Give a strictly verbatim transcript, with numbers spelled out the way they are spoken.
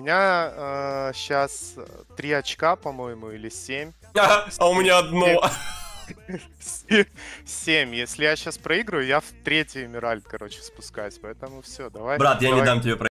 меня э, сейчас три очка, по-моему, или семь. А у меня одно. Семь. Если я сейчас проиграю, я в третий Эмеральд, короче, спускаюсь. Поэтому все, давай. Брат, я не давай. дам тебе